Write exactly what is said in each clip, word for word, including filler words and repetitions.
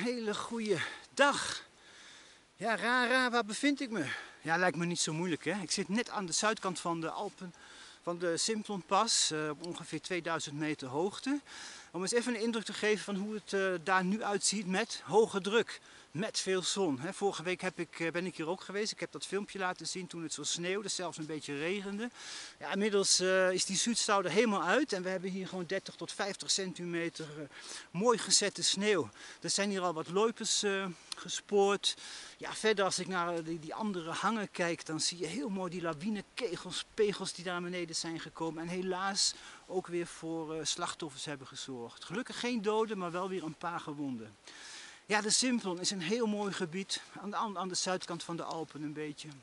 hele goede dag. Ja, raar, raar, waar bevind ik me? Ja, lijkt me niet zo moeilijk, hè. Ik zit net aan de zuidkant van de Alpen, van de Simplonpas, uh, op ongeveer tweeduizend meter hoogte. Om eens even een indruk te geven van hoe het uh, daar nu uitziet met hoge druk. Met veel zon. Hè. Vorige week heb ik, uh, ben ik hier ook geweest. Ik heb dat filmpje laten zien toen het zo sneeuwde, zelfs een beetje regende. Ja, inmiddels uh, is die Zuidstouw er helemaal uit en we hebben hier gewoon dertig tot vijftig centimeter uh, mooi gezette sneeuw. Er zijn hier al wat loipers uh, gespoord. Ja, verder als ik naar die, die andere hangen kijk, dan zie je heel mooi die lawinekegels, pegels die daar beneden zijn gekomen. En helaas ook weer voor uh, slachtoffers hebben gezorgd. Gelukkig geen doden, maar wel weer een paar gewonden. Ja, de Simplon is een heel mooi gebied, aan de, aan de zuidkant van de Alpen een beetje. Uh,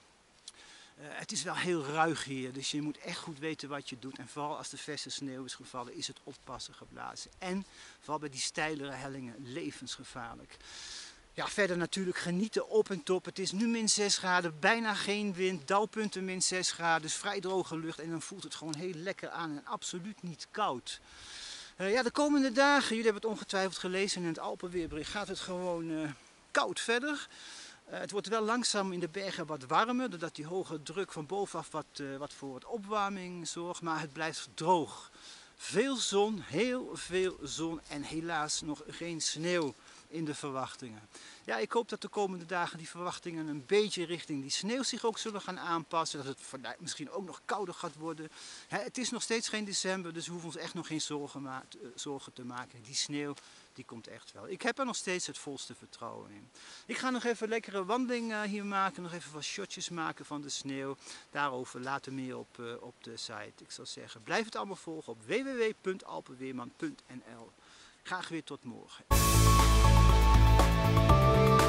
het is wel heel ruig hier, dus je moet echt goed weten wat je doet. En vooral als de verse sneeuw is gevallen, is het oppassen geblazen. En vooral bij die steilere hellingen levensgevaarlijk. Ja, verder natuurlijk genieten op en top. Het is nu min zes graden, bijna geen wind, dauwpunten min zes graden, dus vrij droge lucht. En dan voelt het gewoon heel lekker aan en absoluut niet koud. Uh, ja, de komende dagen, jullie hebben het ongetwijfeld gelezen in het Alpenweerbericht, gaat het gewoon uh, koud verder. Uh, het wordt wel langzaam in de bergen wat warmer, doordat die hoge druk van bovenaf wat, uh, wat voor wat opwarming zorgt, maar het blijft droog. Veel zon, heel veel zon en helaas nog geen sneeuw in de verwachtingen. Ja, ik hoop dat de komende dagen die verwachtingen een beetje richting die sneeuw zich ook zullen gaan aanpassen. Dat het misschien ook nog kouder gaat worden. He, het is nog steeds geen december, dus we hoeven ons echt nog geen zorgen, ma zorgen te maken. Die sneeuw, die komt echt wel. Ik heb er nog steeds het volste vertrouwen in. Ik ga nog even een lekkere wandeling uh, hier maken, nog even wat shotjes maken van de sneeuw. Daarover later meer op, uh, op de site. Ik zou zeggen, blijf het allemaal volgen op w w w punt alpenweerman punt n l. Graag weer tot morgen.